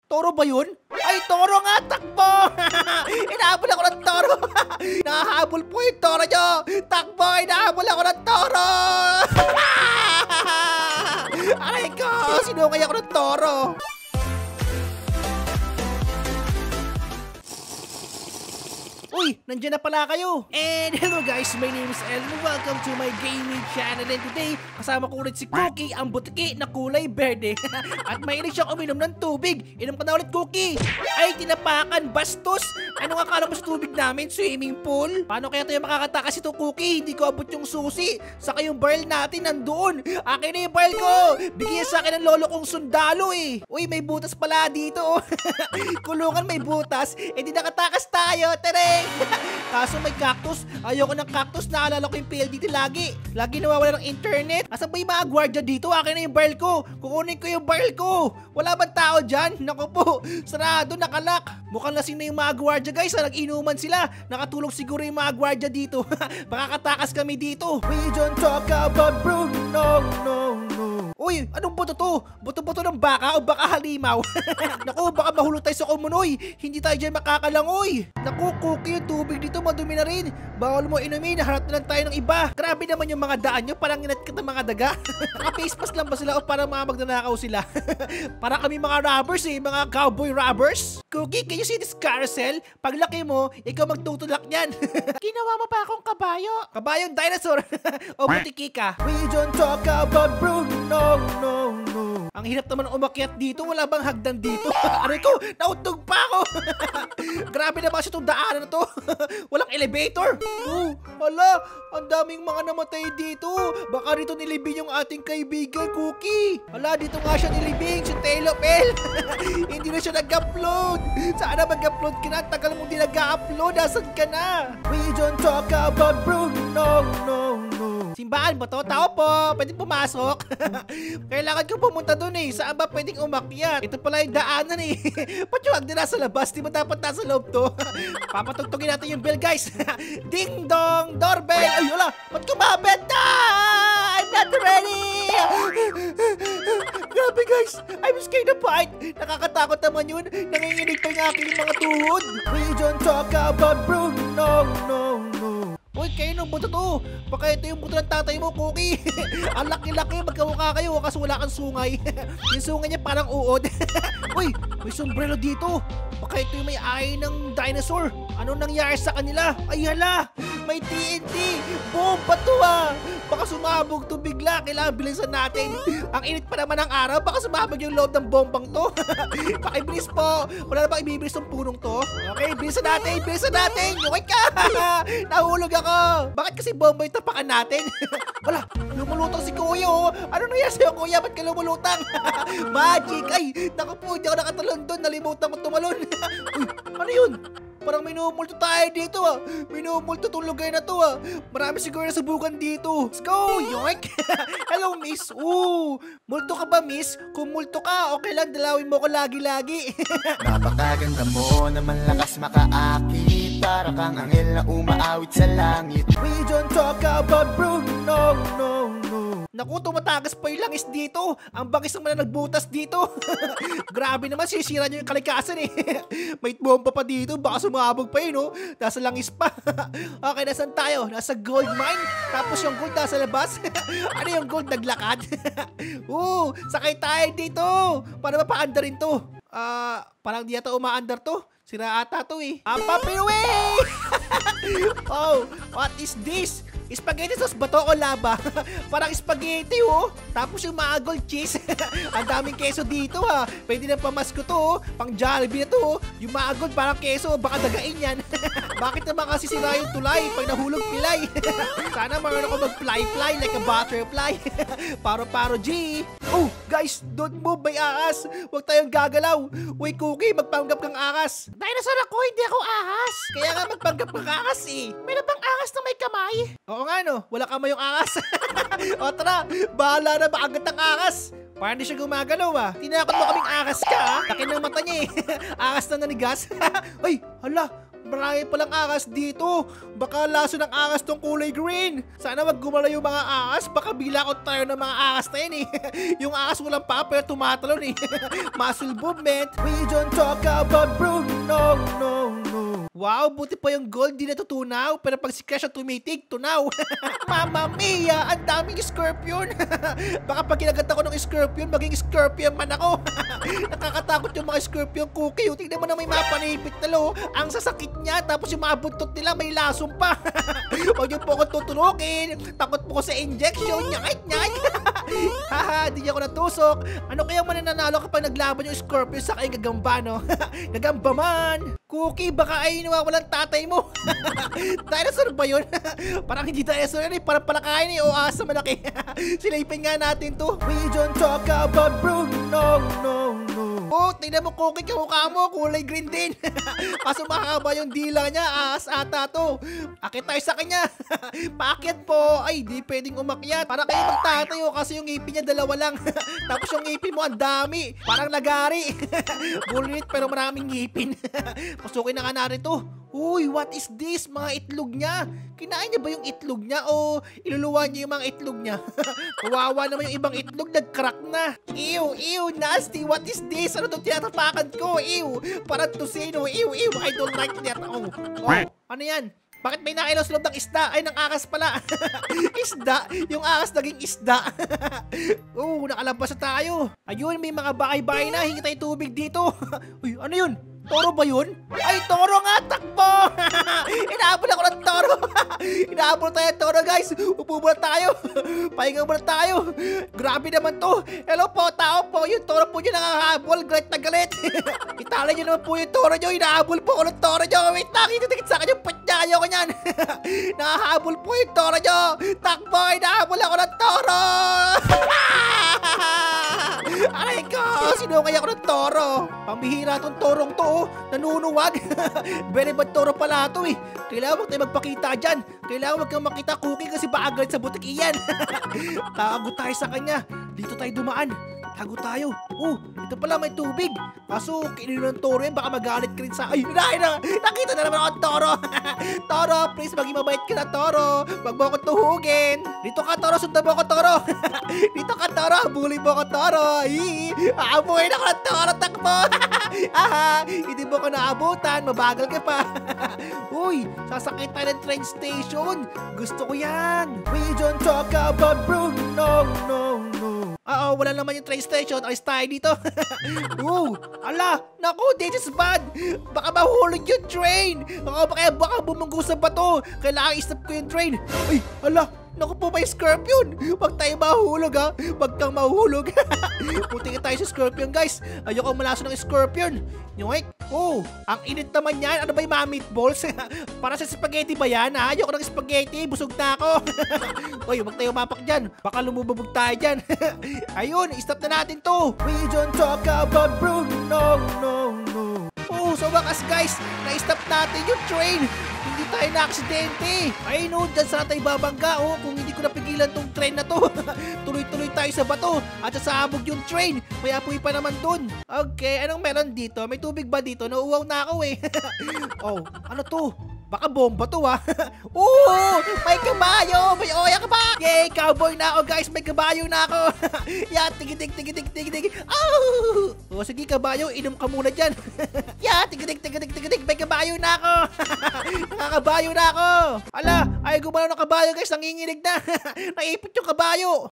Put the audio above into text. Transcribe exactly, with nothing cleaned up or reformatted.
Toro ba yun? Ay, toro nga, takbo! Inahabol ako ng toro! Nahahabol po yung toro nyo! Takbo! Inahabol ako ng toro! Aray ko! Sinungay ako ng toro! Uy, nandiyan na pala kayo. And hello guys, my name is El and welcome to my gaming channel. And today, kasama ko ulit si Cookie, ang butiki na kulay berde. At mahilig siyang uminom ng tubig. Inom ka na ulit, Cookie. Ay, tinapakan, bastos. Ano nga akala mo sa tubig namin? Swimming pool? Paano kaya tayo makakatakas ito, Cookie? Hindi ko abot yung susi. Saka yung barrel natin nandoon. Akin na yung barrel ko. Bigyan sa akin ng lolo kong sundalo eh. Uy, may butas pala dito. Kulungan may butas. Eh di nakatakas tayo. Tere! Kaso may cactus. Ayoko ng cactus. Naalala ko yung P L D T lagi. Lagi nawawala ng internet. Asa ba yung mga gwardiya dito? Akin na yung barrel ko. Kukunin ko yung barrel ko. Wala bang tao dyan? Naku po. Sarado, nakalak. Mukhang lasing na yung mga gwardiya guys. Nag-inuman sila. Nakatulog siguro yung mga gwardiya dito. Makakatakas kami dito. We don't talk about Bruno. No, no, no. Uy, anong buto to? Buto-buto ng baka o baka halimaw? Naku, baka mahulog tayo sa kumunoy. Hindi tayo dyan makakalangoy. Naku, Cookie, yung tubig dito madumi na rin. Bawal mo inumin, harap na lang tayo ng iba. Grabe naman yung mga daan nyo, parang inatkat ng mga daga. Naka-face mask lang ba sila o parang mga magnanakaw sila? Para kami mga robbers eh, mga cowboy robbers. Cookie, can you see this carousel? Paglaki mo, ikaw magtutulak niyan. Ginawa mo pa akong kabayo. Kabayong dinosaur. O butiki ka. We don't talk about Bruno. No, no, no. Ang hirap naman umakyat dito. Wala bang hagdan dito? Aray ko, nautog pa ako. Grabe na ba siya itong daanan na to? Walang elevator. Oh, hala, ang daming mga namatay dito. Baka dito nilibing yung ating kaibigan, Cookie. Hala, dito nga siya nilibing, si Telopel. Hindi na siya nag-upload. Sana mag-upload ka na. Tagal mong di nag-upload. Nasaan ka na? We don't talk about Bruno. No, no, no. Simbahan ba to? Tao po, pwede pumasok. Kailangan ko pumunta dun eh. Saan ba pwedeng umakyat? Ito pala yung daanan eh. Ba't yung agdi nasa labas? Di ba dapat nasa loob to? Papatugtugin natin yung bell guys. Ding dong, doorbell. Ay wala, ba't kumabit na? I'm not ready. Grabe guys, I'm scared of height. Nakakatakot naman yun. Nanginginig pa yung aking mga tuhod. We don't talk about Bruno. No, no, no. Uy, kayo nung buto to. Baka ito yung buto ng tatay mo, Cookie. Ang laki-laki, magkamukha kayo kasi wala kang sungay. Yung sungay niya parang uod. Uy, may sombrero dito. Baka ito yung may ay ng dinosaur. Ano nangyari sa kanila? Ay hala, may T N T. Bomba to ah. Baka sumabog to bigla. Kailangan bilisan natin. Ang init pa naman ng araw. Baka sumabog yung loob ng bombang to. Pakibilis po. Wala na bang ibibilis ng punong to? Okay, bilisan natin. Bilisan natin. Okay ka. Nahulog ako. Bakit kasi bomba yung tapakan natin? Wala, lumulutang si Kuya oh. Ano nangyari sa'yo, Kuya? Ba't ka lumulutang? Magic. Ay, naku po, hindi ako nakatalon doon. Nalimutan ko tumalon. Uy, ano yun? Parang minumulto tayo dito ah. Minumulto itong lugar na to ah. Marami siguro na subukan dito. Let's go! Yoink! Hello, miss. Ooh, multo ka ba, miss? Kung multo ka, okay lang. Dalawin mo ko lagi-lagi. Napakaganda mo naman lakas makaakit. Para kang anghel na umaawit sa langit. We don't talk about Bruno. No, no, no. Naku, tumatagas pa yung langis dito. Ang bangis naman na nagbutas dito. Grabe naman, sisira nyo yung kalikasan eh. May bomba pa dito. Baka sumabog pa yun, no? Nasa langis pa. Okay, nasan tayo? Nasa gold mine. Tapos yung gold nasa labas. Ano yung gold naglakad? Oo, sakay tayo dito. Paano ba paandarin to? Ah, uh, parang di ata umaandar to. Sira ata to eh. Papapiwi! Oh, what is this? Spaghetti sauce ba to o laba? Parang spaghetti oh. Tapos yung mga gold cheese. Ang daming keso dito ha. Pwede na pamasko to oh. Pang Jollibee na to oh. Yung mga gold parang keso. Baka dagain yan. Bakit naman kasi sira yung tulay pag nahulog pilay? Sana marunong ako mag-fly-fly like a butterfly. Paro-paro G. Oh guys, don't move by ahas. Huwag tayong gagalaw. Uy Cookie, magpanggap kang ahas. Dinosaur ako, hindi ako ahas. Kaya nga magpanggap kang ahas eh. Meron bang ahas na may kamay? Oo nga no, wala kamay yung ahas. O tara, bahala na maagat ang ahas. Parang hindi siya gumagalaw ah. Tinakot mo kaming ahas ka ah. Laki ng mata niya eh. Ahas na nanigas. Ay, hala, Marami palang angas dito. Baka laso ng angas tong kulay green. Sana wag gumalaw yung mga angas. Baka bilakot tayo ng mga angas na yun eh. Yung angas walang pa pero tumatalon eh. Muscle movement. We don't talk about Bruno, no, no, no. Wow, buti pa yung gold di natutunaw. Pero pag si Crash ang tumitig, tunaw. Mamma mia, ang daming scorpion. Baka pag kinagat ako ng scorpion, maging scorpion man ako. Nakakatakot yung mga scorpion cookie. Tingnan mo na may mapanipit na lo. Ang sasakit niya, tapos yung mga buntot nila may lasong pa. Huwag yung po ko tutunukin. Takot po ko sa injection. Nyakit, nyakit. Haha, di niya ako natusok. Ano kaya mananalo kapag naglaban yung scorpion sa kayong gagamba, no? Gagamba man. Cookie, baka ay nawawalan tatay mo. Dinosaur ba yun? Parang hindi dinosaur yan eh. Parang palakain eh. O asa malaki. Silipin nga natin to. We don't talk about Bruno, no, no, no. Oh, tingnan mo Cookie, kamukha mo. Kulay green din. Kaso makakaba yung dila niya. Aas ata to. Akit tayo sa kanya. Paakyat po. Ay, di pwedeng umakyat. Para kayo magtatayo kasi yung ngipin niya dalawa lang. Tapos yung ngipin mo ang dami. Parang lagari. Bulit pero maraming ngipin. Pasukin na ka na rin to. Uy, what is this? Mga itlog niya. Kinain niya ba yung itlog niya o iluluwa niya yung mga itlog niya? Kawawa naman yung ibang itlog, nag-crack na. Ew, ew, nasty. What is this? Ano itong tinatapakan ko? Ew, parang tusino. Ew, ew, I don't like that. Oh, oh, ano yan? Bakit may nakailaw sa loob ng isda? Ay, ng akas pala. Isda? Yung akas naging isda. Oo, nakalabas na tayo. Ayun, may mga bahay-bahay na. Hingi tayo tubig dito. Uy, ano yun? Toro ba yun? Ay, toro nga! Takbo! Inaabol ako ng toro! Inaabol tayo ng toro, guys! Upo muna tayo! Pahinga muna tayo! Grabe naman to! Hello po, tao po! Yung toro po nyo nangahabol! Galit na galit! Itala nyo naman po yung toro nyo! Inaabol po ako ng toro nyo! Wait lang! Ititikit sa akin yung put niya! Ayoko nyan! Nangahabol po yung toro nyo! Takbo! Inaabol ako ng toro! Aray ko! Sinungay ako ng toro! Pambihira tong torong to! Nanunuwag. Very bad toro pala ito eh. Kailangan wag tayo magpakita dyan. Kailangan wag kang makita Cookie kasi baka galit sa butik iyan. Tago tayo sa kanya. Dito tayo dumaan. Tago tayo. Oh, ito pala may tubig. Kaso, kinino ng toro yan. Baka magalit ka rin sa... Ay, na, na, nakita na naman ako ng toro. Toro, please, maging mabait ka na, toro. Wag mo ako tuhugin. Dito ka, toro. Sundan mo ako, toro. Dito ka, toro. Bully mo ako, toro. Ay, aabuhin ako ng toro. Takbo. Aha, hindi mo ko naabutan. Mabagal ka pa. Uy, sasakay tayo ng train station. Gusto ko yan. We don't talk about Bruno, no, no, no. Oo, wala naman yung train station. Alis tayo dito. Oo, ala, naku, this is bad. Baka mahulog yung train. Baka, baka, baka bumunggo sa bato. Kailangan i-stop ko yung train. Ay, ala, naku po ba yung scorpion? Huwag tayo mahulog ha. Huwag kang mahulog. Puti ka tayo sa scorpion, guys. Ayoko malaso ng scorpion. Yoink. Oh, ang init naman yan. Ano ba yung mga meatballs? Para sa spaghetti ba yan? Ha? Ayoko ng spaghetti. Busog na ako. Uy, huwag tayo mapak dyan. Baka lumububog tayo dyan. Ayun, stop na natin to. We don't talk about Bruno, no, no, no. Oh, sa wakas guys, na-stop natin yung train. Hindi tayo na-aksidente. Ay no, dyan sana tayo babangga. Oh, kung hindi ko napigilan tong train na to. Tuloy-tuloy tayo sa bato. At sasabog yung train. May apoy pa naman dun. Okay, anong meron dito? May tubig ba dito? Nauuwaw na ako eh. Oh, ano to? Baka bomba to ha. Oo! May kabayo! May oya ka ba? Yay! Cowboy na ako guys! May kabayo na ako! Ya! Tigidig! Tigidig! Tigidig! Oh! O sige kabayo, inom ka muna dyan! Ya! Tigidig! Tigidig! Tigidig! May kabayo na ako! Nakakabayo na ako! Ala! Ay gumalaw ng kabayo guys! Nanginginig na! Naipit yung kabayo!